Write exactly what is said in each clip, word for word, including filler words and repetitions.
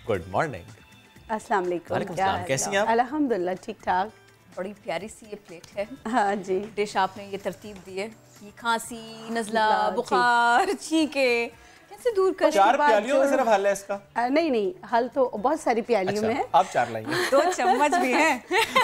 Good morning. अस्सलाम वालेकुम। क्या कैसी हैं आप? अल्हम्दुलिल्लाह ठीक ठाक। बड़ी प्यारी सी ये प्लेट है। हाँ जी, डिश आपने ये तरतीब दी है। ये खांसी, नज़ला, बुखार, छींके कैसे दूर करें? चार प्यालियों में सिर्फ हल है इसका? आ, नहीं नहीं, हल तो बहुत सारी प्यालियों में है। आप चार लाइए। दो चम्मच भी हैं।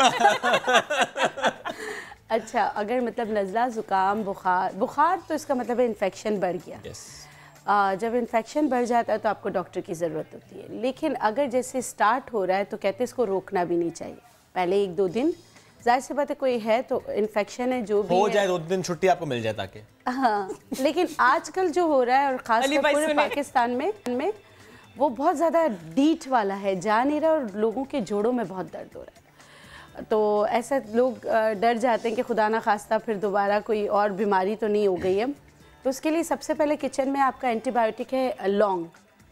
अच्छा, अगर मतलब नज़ला, ज़ुकाम, बुखार बुखार तो इसका मतलब है इन्फेक्शन बढ़ गया। yes. आ, जब इन्फेक्शन बढ़ जाता है तो आपको डॉक्टर की ज़रूरत होती है। लेकिन अगर जैसे स्टार्ट हो रहा है तो कहते हैं इसको रोकना भी नहीं चाहिए। पहले एक दो दिन, जाहिर सी बात है कोई है तो इन्फेक्शन है जो भी हो है, जाए दो दिन छुट्टी आपको मिल जाए ताकि। हाँ, लेकिन आजकल जो हो रहा है और खासकर पूरे पाकिस्तान में में वो बहुत ज़्यादा डीट वाला है, जा नहीं रहा और लोगों के जोड़ों में बहुत दर्द हो रहा है। तो ऐसा लोग डर जाते हैं कि खुदा ना खास्ता फिर दोबारा कोई और बीमारी तो नहीं हो गई है। तो उसके लिए सबसे पहले किचन में आपका एंटीबायोटिक है लौंग।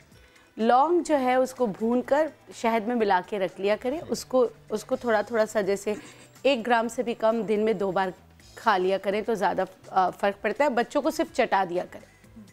लौंग जो है उसको भूनकर शहद में मिला के रख लिया करें। उसको उसको थोड़ा थोड़ा सा, जैसे एक ग्राम से भी कम दिन में दो बार खा लिया करें तो ज़्यादा फ़र्क पड़ता है। बच्चों को सिर्फ चटा दिया करें।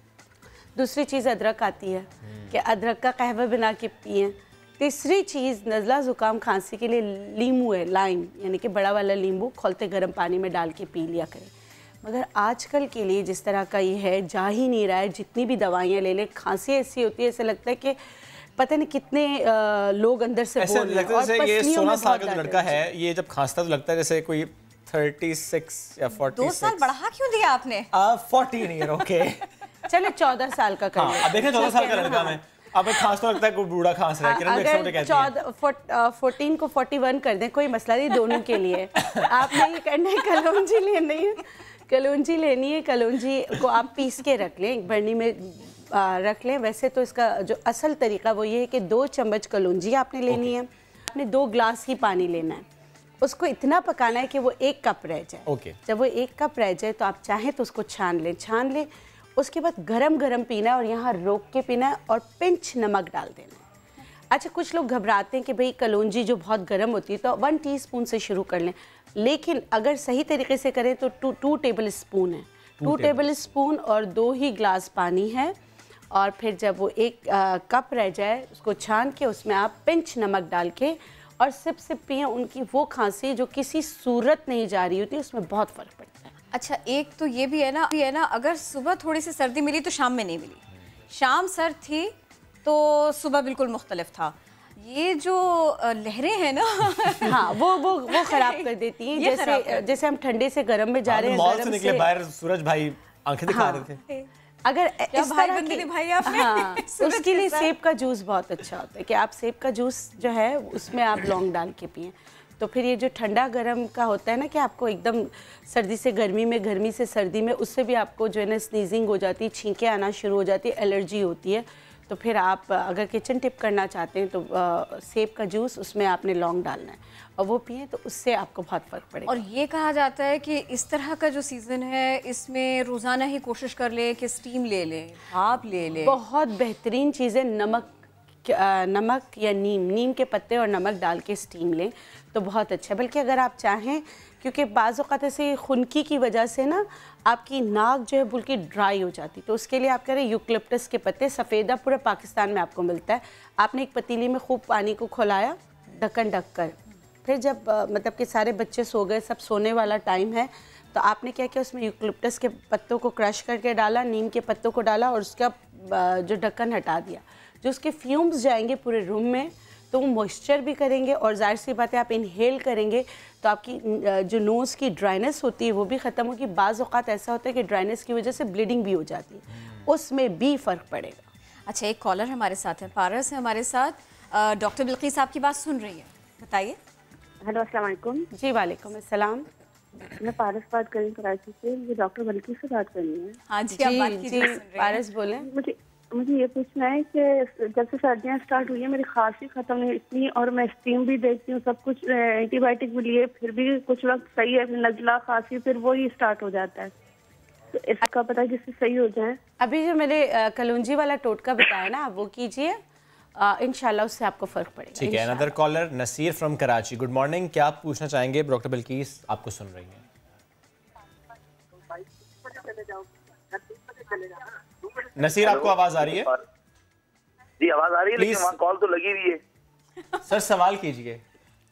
दूसरी चीज़ अदरक आती है कि अदरक का कहवा बना के पिएँ। तीसरी चीज़ नज़ला, ज़ुकाम, खांसी के लिए नींबू है, लाइम यानी कि बड़ा वाला नींबू खौलते गर्म पानी में डाल के पी लिया करें। मगर आजकल के लिए जिस तरह का ये है, जा ही नहीं रहा है। जितनी भी दवाइयाँ ले लें, खांसी ऐसी होती है ऐसा लगता है कि पता नहीं कितने आ, लोग अंदर से बोल रहे हैं। और ये सोलह साल का जो लड़का है, ये जब खांसता तो लगता है जैसे कोई छत्तीस या छियालीस। दो साल बढ़ा क्यों दिया आपने? चौदह ईयर ओके। चले चौदह साल का कर हाँ, अब देखें चौदह साल का लड़का मैं अब खांस तो लगता है कोई बूढ़ा खांस रहा है। अगर चौदह फोर्टीन को फोर्टी वन कर दें कोई मसला नहीं, दोनों के लिए। आपने ये करना है, कलौंजी लेनी है, कलौंजी लेनी है। कलौंजी को आप पीस के रख लें, एक बर्नी में आ, रख लें। वैसे तो इसका जो असल तरीका वो ये है कि दो चम्मच कलौंजी आपने लेनी है, आपने दो ग्लास ही पानी लेना है। उसको इतना पकाना है कि वो एक कप रह जाए। okay. जब वो एक कप रह जाए तो आप चाहें तो उसको छान लें छान लें उसके बाद गरम गरम पीना है और यहाँ रोक के पीना है और पिंच नमक डाल देना है। अच्छा, कुछ लोग घबराते हैं कि भाई कलौंजी जो बहुत गर्म होती है तो वन टीस्पून से शुरू कर लें, लेकिन अगर सही तरीके से करें तो टू टू टेबल स्पून है। टू टेबल स्पून और दो ही ग्लास पानी है। और फिर जब वो एक आ, कप रह जाए उसको छान के उसमें आप पिंच नमक डाल के और सिप सिप पिए। उनकी वो खांसी जो किसी सूरत नहीं जा रही होती, उसमें बहुत फ़र्क पड़ता है। अच्छा, एक तो ये भी है ना भी है ना अगर सुबह थोड़ी सी सर्दी मिली तो शाम में नहीं मिली। शाम सर्द थी तो सुबह बिल्कुल मुख्तलिफ था। ये जो लहरें हैं ना हाँ, वो वो वो खराब कर देती हैं। जैसे जैसे हम ठंडे से गर्म में जा रहे हैं, मॉल से निकले बाहर, सूरज भाई आंखें दिखा हाँ, रहे थे। अगर इस तरह की भाई आपने हाँ, उसके लिए सेब का जूस बहुत अच्छा होता है कि आप सेब का जूस जो है उसमें आप लौंग डाल के पिएं। तो फिर ये जो ठंडा गर्म का होता है ना कि आपको एकदम सर्दी से गर्मी में, गर्मी से सर्दी में, उससे भी आपको जो है ना स्नीजिंग हो जाती है, छींकें आना शुरू हो जाती है, एलर्जी होती है। तो फिर आप अगर किचन टिप करना चाहते हैं तो आ, सेब का जूस, उसमें आपने लौंग डालना है और वो पिए तो उससे आपको बहुत फ़र्क पड़ेगा। और ये कहा जाता है कि इस तरह का जो सीज़न है इसमें रोज़ाना ही कोशिश कर लें कि स्टीम ले लें, भाप ले लें। बहुत बेहतरीन चीज़ें नमक नमक या नीम नीम के पत्ते और नमक डाल के स्टीम लें तो बहुत अच्छा है। बल्कि अगर आप चाहें, क्योंकि बाज़ औक़ात ऐसे खुनकी की वजह से ना आपकी नाक जो है बिल्कुल ड्राई हो जाती, तो उसके लिए आप करें यूकलिप्टस के पत्ते, सफ़ेदा पूरे पाकिस्तान में आपको मिलता है। आपने एक पतीली में खूब पानी को खौलाया ढक्कन ढक कर, फिर जब आ, मतलब कि सारे बच्चे सो गए, सब सोने वाला टाइम है, तो आपने क्या किया, उसमें यूकलिप्टस के पत्तों को क्रश करके डाला, नीम के पत्तों को डाला और उसका जो ढक्कन हटा दिया। जो उसके फ्यूम्स जाएंगे पूरे रूम में तो वो मॉइस्चर भी करेंगे और जाहिर सी बात है आप इनहेल करेंगे तो आपकी जो नोज़ की ड्राइनेस होती है वो भी ख़त्म होगी। बाज़ औक़ात ऐसा होता है कि ड्राइनेस की वजह से ब्लीडिंग भी हो जाती है, उसमें भी फ़र्क पड़ेगा। अच्छा, एक कॉलर हमारे साथ है, पारस है हमारे साथ। डॉक्टर बिल्किस आपकी बात सुन रही है, बताइए। हेलो, अस्सलाम वालेकुम। जी वालेकुम अस्सलाम। मैं पारस बात कर रही हूँ कराची से। मुझे डॉक्टर बिल्किस से बात करनी है। हाँ जी, आप बात कीजिए। पारस बोलें। मुझे मुझे ये पूछना है कि जब से सर्दियाँ स्टार्ट हुई है मेरी खांसी ख़त्म नहीं इतनी, और मैं स्टीम भी देखती हूँ, सब कुछ एंटीबायोटिक भी लिए, फिर भी कुछ वक्त सही है, नज़ला खांसी फिर वो ही स्टार्ट हो जाता है। तो इसका पता है जिससे सही हो जाए। अभी जो मैंने कलौंजी वाला टोटका बताया ना, आप वो कीजिए, इंशाल्लाह उससे आपको फ़र्क पड़ेगा। ठीक है। Another caller Naseer from Karachi, good morning. क्या आप पूछना चाहेंगे? डॉक्टर बिल्किस आपको सुन रही हैं। नसीर, आपको आवाज आ रही है? जी आवाज आ रही है, लेकिन वहाँ कॉल तो लगी हुई है। सर सवाल कीजिए।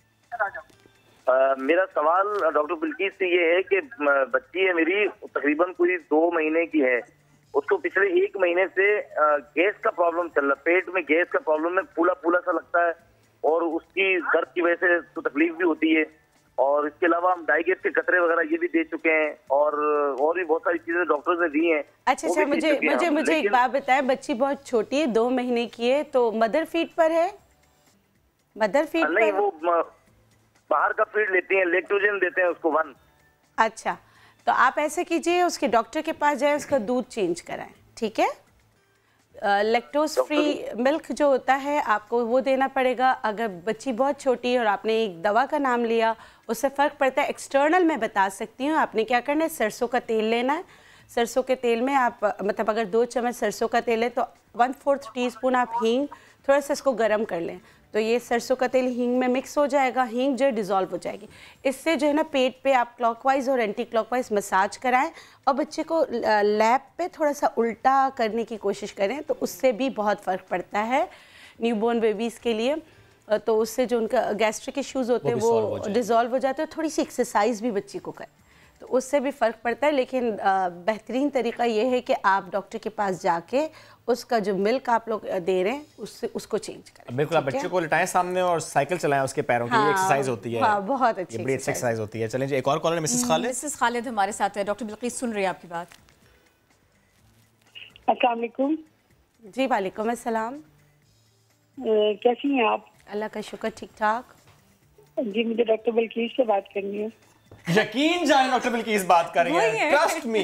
मेरा सवाल डॉक्टर बिल्किस से ये है कि बच्ची है मेरी, तकरीबन कोई दो महीने की है। उसको पिछले एक महीने से गैस का प्रॉब्लम चल रहा है, पेट में गैस का प्रॉब्लम है, फूला फूला सा लगता है और उसकी दर्द की वजह से तो तकलीफ भी होती है। और इसके अलावा हम डाइगेट के कतरे वगैरह ये भी दे चुके हैं और और भी बहुत सारी चीजें डॉक्टर ने दी हैं। अच्छा अच्छा, मुझे मुझे मुझे एक बात बताएं, बच्ची बहुत छोटी है, दो महीने की है, तो मदर फीड पर है? मदर फीड पर नहीं, वो बाहर का फीड लेती हैं, लैक्टोजन देते हैं उसको वन। अच्छा, तो आप ऐसे कीजिए, उसके डॉक्टर के पास जाए, उसका दूध चेंज कराएं, ठीक है? लैक्टोज फ्री मिल्क जो होता है आपको वो देना पड़ेगा। अगर बच्ची बहुत छोटी है और आपने एक दवा का नाम लिया, उससे फ़र्क पड़ता है। एक्सटर्नल मैं बता सकती हूँ, आपने क्या करना है, सरसों का तेल लेना है। सरसों के तेल में आप मतलब अगर दो चम्मच सरसों का तेल है तो वन फोर्थ टी स्पून आप हींग, थोड़ा सा इसको गर्म कर लें, तो ये सरसों का तेल हींग में मिक्स हो जाएगा, हींग जो है डिज़ोल्व हो जाएगी। इससे जो है ना पेट पे आप क्लॉकवाइज और एंटी क्लॉकवाइज मसाज कराएं और बच्चे को लैप पे थोड़ा सा उल्टा करने की कोशिश करें, तो उससे भी बहुत फ़र्क पड़ता है न्यूबॉर्न बेबीज़ के लिए। तो उससे जो उनका गैस्ट्रिक इश्यूज़ होते हैं वो डिज़ोल्व हो जाते हैं। थोड़ी सी एक्सरसाइज भी बच्ची को करें तो उससे भी फ़र्क पड़ता है। लेकिन बेहतरीन तरीका ये है कि आप डॉक्टर के पास जाके उसका जो मिल्क आप लोग दे रहे हैं उससे उसको चेंज करें। बिल्कुल, आप बच्चे को लिटाएं सामने और साइकिल चलाएं उसके पैरों की। हाँ, एक्सरसाइज होती है। हाँ, बहुत अच्छी बड़ी अच्छी एक्सरसाइज होती है। चलें जी, एक और caller Mrs Khalid. Mrs Khalid हमारे साथ है। डॉक्टर बिल्किस सुन रही है आपकी बात। अस्सलाम वालेकुम। जी वालेकुम अस्सलाम। कैसी हैं आप? अल्लाह का शुक्र, ठीक ठाक। जी मुझे डॉक्टर बिल्किस से बात करनी है। यकीन जाए डॉक्टर बिल्किस बात कर रही हैं, ट्रस्ट मी।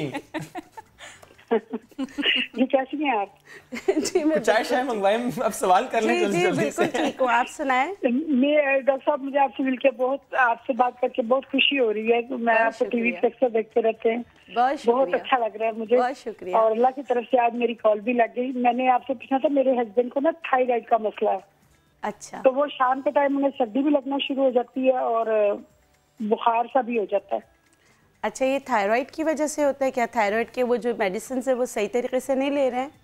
जी कैसी हैं आप? जी मैं चाय शाय मंगवाएं, अब सवाल कर लें जल्दी जल्दी से। बिल्कुल ठीक हूँ, आप सुनाएं। मैं डॉक्टर साहब, मुझे आपसे मिलकर बहुत, आपसे बात करके बहुत खुशी हो रही है। तो मैं आपको टीवी पे अक्सर देखते रहते हैं, बहुत बहुत अच्छा लग रहा है मुझे। बहुत शुक्रिया। और अल्लाह की तरफ से आज मेरी कॉल भी लग गई। मैंने आपसे पूछा था, मेरे हस्बैंड को ना थायराइड का मसला है। अच्छा। तो वो शाम के टाइम उन्हें सर्दी भी लगना शुरू हो जाती है और बुखार सा भी हो जाता है। अच्छा, ये थायराइड की वजह से होता है क्या? थायराइड के वो जो मेडिसिन है वो सही तरीके से नहीं ले रहे हैं?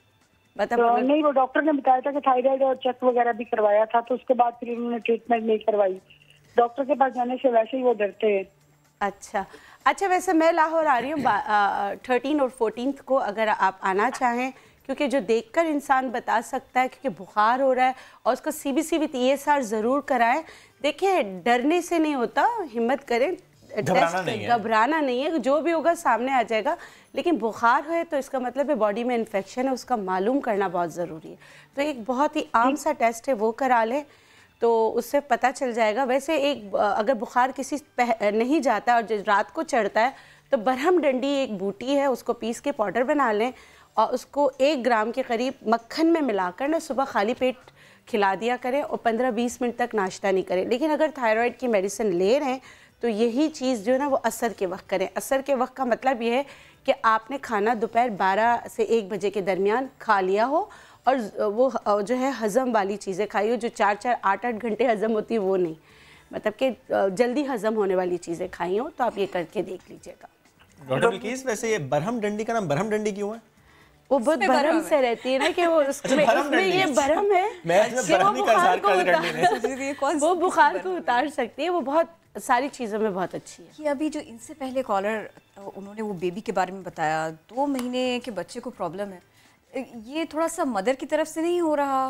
मतलब तो नहीं, वो डॉक्टर ने बताया था कि थायराइड और चेक वगैरह भी करवाया था, तो उसके बाद फिर उन्होंने ट्रीटमेंट नहीं करवाई। डॉक्टर के पास जाने से वैसे ही वो डरते हैं। अच्छा अच्छा, वैसे मैं लाहौर आ रही हूँ थर्टीन और फोर्टीन को, अगर आप आना चाहें, क्योंकि जो देखकर इंसान बता सकता है, क्योंकि बुखार हो रहा है और उसका C B C with E S R ज़रूर कराएं। देखिए, डरने से नहीं होता, हिम्मत करें, घबराना नहीं है, घबराना नहीं है, जो भी होगा सामने आ जाएगा। लेकिन बुखार है तो इसका मतलब है बॉडी में इन्फेक्शन है, उसका मालूम करना बहुत ज़रूरी है। तो एक बहुत ही आम सा टेस्ट है, वो करा लें तो उससे पता चल जाएगा। वैसे एक अगर बुखार किसी नहीं जाता और जो रात को चढ़ता है तो बरहम डंडी एक बूटी है, उसको पीस के पाउडर बना लें और उसको एक ग्राम के करीब मक्खन में मिलाकर ना सुबह खाली पेट खिला दिया करें और पंद्रह बीस मिनट तक नाश्ता नहीं करें। लेकिन अगर थायराइड की मेडिसिन ले रहे हैं तो यही चीज़ जो है ना वो असर के वक्त करें। असर के वक्त का मतलब ये है कि आपने खाना दोपहर बारह से एक बजे के दरमियान खा लिया हो और वो जो है हज़म वाली चीज़ें खाई हो, जो चार चार आठ आठ घंटे हज़म होती है वो नहीं, मतलब कि जल्दी हज़म होने वाली चीज़ें खाई हो। तो आप ये करके देख लीजिएगा। डॉक्टर बिल्किस, वैसे ये बरहम डंडी का नाम बरहम डंडी क्यों है? वो बहुत बरहम से रहती है ना कि वो उसमें उसमें ये बरहम है कि वो बुखार को उतार वो बुखार को उतार सकती है। वो बहुत सारी चीज़ों में बहुत अच्छी है। कि अभी जो इनसे पहले कॉलर उन्होंने वो बेबी के बारे में बताया, दो महीने के बच्चे को प्रॉब्लम है, ये थोड़ा सा मदर की तरफ से नहीं हो रहा?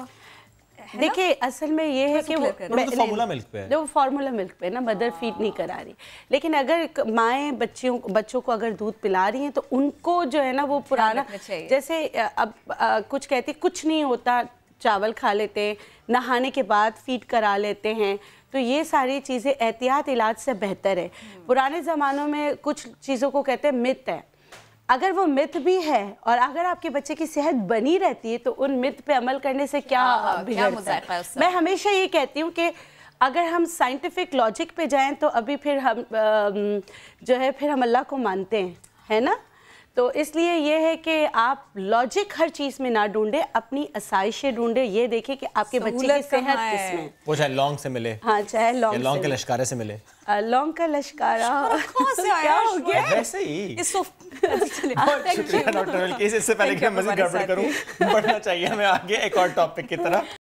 देखिए, असल में ये है कि वो फार्मूला मिल्क पे है, जो फार्मूला मिल्क पे ना मदर फीड नहीं करा रही। लेकिन अगर माएँ बच्चियों बच्चों को अगर दूध पिला रही हैं तो उनको जो है ना वो पुराना, जैसे अब आ, कुछ कहती कुछ नहीं होता, चावल खा लेते हैं, नहाने के बाद फीड करा लेते हैं, तो ये सारी चीज़ें एहतियात इलाज से बेहतर है। पुराने ज़मानों में कुछ चीज़ों को कहते हैं मिथ है, अगर वो मिथ भी है और अगर आपके बच्चे की सेहत बनी रहती है तो उन मिथ पे अमल करने से क्या बिगड़ता है। मैं हमेशा ये कहती हूँ कि अगर हम साइंटिफिक लॉजिक पे जाएं तो अभी फिर हम जो है फिर हम अल्लाह को मानते हैं, है ना। तो इसलिए ये है कि आप लॉजिक हर चीज़ में ना ढूंढे, अपनी आसाइशें ढूंढे, ये देखें कि आपके बच्चे की सेहत किसमें। वो चाहे लौंग से मिले, हाँ चाहे लौंग लौंग के लश्कारे से मिले, लौंग का लश्कारा कहाँ से आया? क्या हो गया? वैसे ही। इस सोफ बहुत शुक्रिया डॉक्टर बिल्किस। इससे पहले कि मैं मज़ीद गड़बड़ करूं, बढ़ना चाहिए हमें आगे एक और टॉपिक की तरफ।